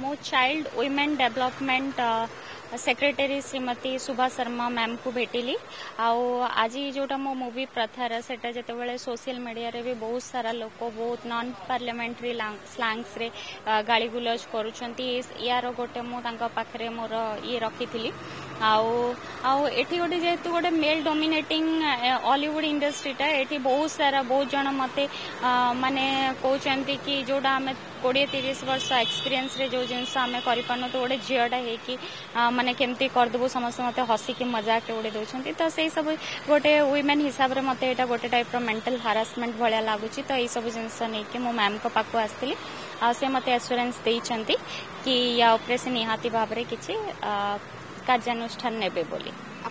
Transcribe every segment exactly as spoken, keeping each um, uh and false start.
मो child women development secretary Shrimati Subha Sharma ma'am को भेटिली आज जोटा मो मूवी प्रथार सेटा जिते सोशल मीडिया रे भी बहुत सारा लोक बहुत नॉन पार्लियामेंट्री स्लैंग्स रे गाली गुलज करूछंती यार गोटे मु तांका पाखरे मोर ये रखी आउ एठी गोटे जेहेतु गोटे मेल डोमिनेटिंग हॉलीवुड इंडस्ट्रीटा एठी बहुत सारा बहुत जन मते माने कहते कि जोटा आम कोड़े तीस वर्ष एक्सपीरियंस रे जो जिनस आम कर तो गोटे झीटा हो माने केमती करदेबू समस्त मत हसिकी मजाक उड़े दौरान तो से सब गोटे वुमेन हिसाब से मत यहाँ गोटे टाइप मेंटल हारासमेंट भाया लगुच तो यही सब जिनस नहीं मो मैम को पाक आसती से मत एश्योरेंस देइछंती कि या उपरे से निहाती भाव में किसी कार्यानुष्ठान नेबे बोली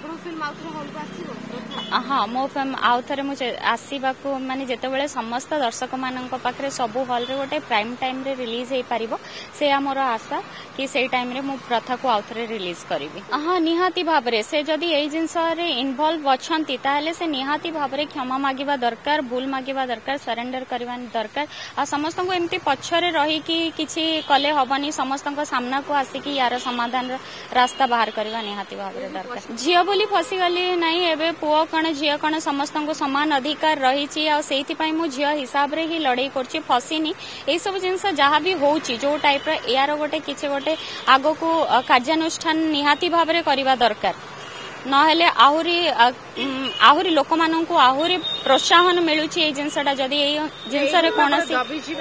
हाँ मो फिल्म आउ थे मुझे आसवाक माने जिते समस्त दर्शक मान पाखे सबू हल रे गोटे प्राइम टाइम रे रिलीज हो पार से आमर आशा कि से टाइम रे मु प्रथा को आउ थे रिलीज करी हाँ निहाती भाव में से जदि यही जिनस इनवल्व अच्छी ताहले से निहाती भाव में क्षमा मागिबा दरकार भूल मागिबा दरकार सरेंडर करवा दरकार आ समस्त को एमती पछरे रही कि किछि कले हबनी समस्त सामना को आसिकी यार समाधान रास्ता बाहर करवा निहाती भाव में दरकार झील बोली फसीगली नाई एबे पुओ कण झील कण समस्त को समान अधिकार रही मु झील हिसाब रे ही लड़ाई करछि फसीनी ए सब जिनस जहाँ भी होउछि जो टाइप रे यार गोटे किछि गोटे आगो को कार्यानुष्ठान निहाती भाव में करवा दरकार नहेले आहुरी आहुरी लोक मानन को आहुरी प्रोत्साहन मिलुछि ए जिनसटा जदी ए जिनस रे कोनसी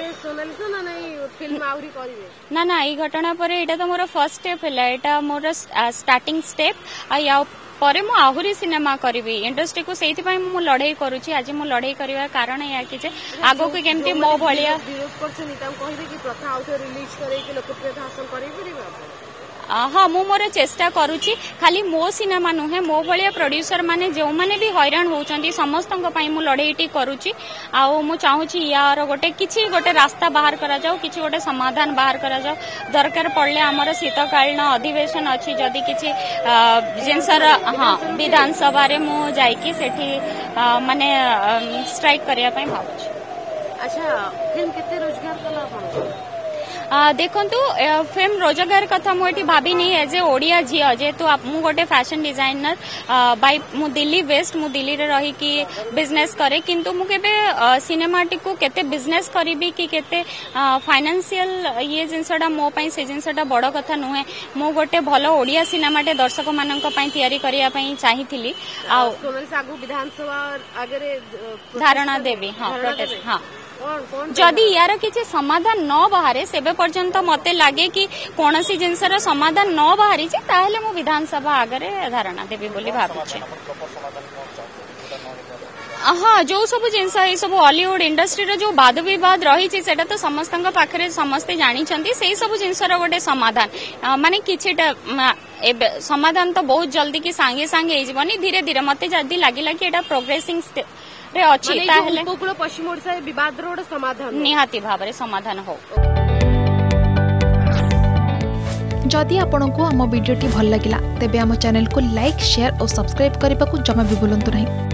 ना ना ई घटना पर एटा तो मोर फर्स्ट स्टेप हैला एटा मोर स्टार्टिंग स्टेप आ या परे मु आहुरी सिनेमा करी इंडस्ट्री को से मु लड़ाई करुच्ची आज मु लड़ाई कर कारण या कि आगो को केमती मो भाया हाँ मु मोर चेष्टा करुच्ची खाली मो सिनेमा नुहे मो भाया प्रोड्यूसर माने जो माने भी हैरान होउचंती समस्त मु लड़ाईटी करुच्ची आउ मु चाहूची यार गोटे किछि गोटे रास्ता बाहर करा जाऊ किछि गोटे समाधान बाहर करा जाऊ दरकार पड़ले आमर शीतकालीन अधिवेशन अच्छी जदि किछि जिनसर हाँ विधानसभा रे मु जाइकी सेठी माने स्ट्राइक करिया पई भाबुची। अच्छा फिल्म केते रोजगार कला आपन देखंतु फिल्म रोजगार कथा मुझे भाभी नहीं एज ए ओडिया झील जेहेतु मु गोटे फैशन डिजाइनर बाय मु दिल्ली वेस्ट मु दिल्ली रे रही कि बिजनेस करे किंतु मु केबे सिनेमाटी को केते बिजनेस करिबी कि केते फाइनेंशियल ये जिनसटा मो पई से जिनसटा बड़ कथा नुहे मु गोटे भलो ओडिया सिनेमाटे दर्शक मानक पई तयारी करिया पई चाहिथिली आ विधानसभा आगे धारणा देवी हाँ प्रोटेस्ट हाँ जदि यार किसी समाधान न बाहर से पर्यंत मते लगे कि कौन सी जिनसर समाधान न बाहरी ताहले मु विधानसभा आगे धारणा देवी बोली भाबुछे। हाँ जो सब जिनस ये सब हॉलीवुड इंडस्ट्री रो जो वाद विवाद रही सेटा तो समस्त पाखे समस्ते जानी से सब जिनसर गोटे समाधान माने किछि समाधान तो बहुत जल्दी कि सांगे सांगे होनी धीरे धीरे मते जल्दी लगिला कि एटा प्रोग्रेसिंग रे अछि ताहले उपकूल पश्चिम ओडिसा विवाद रो समाधान निहाती भाव में समाधान हो। जदि आपंक आम भिडी भल लगा तेब आम चैनल को लाइक शेयर और सब्सक्राइब करने को जमा भी भूलु नहीं।